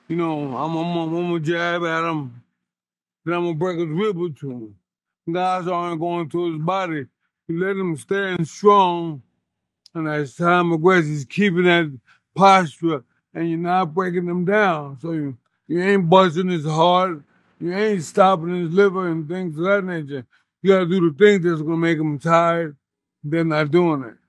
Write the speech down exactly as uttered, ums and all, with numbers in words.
You know, I'm, I'm, I'm, I'm gonna jab at him, then I'm gonna break his rib or two. Guys aren't going to his body. You let him stand strong, and as time progresses, he's keeping that posture, and you're not breaking him down. So you, you ain't busting his heart, you ain't stopping his liver and things of that nature. You gotta do the things that's gonna make him tired. They're not doing it.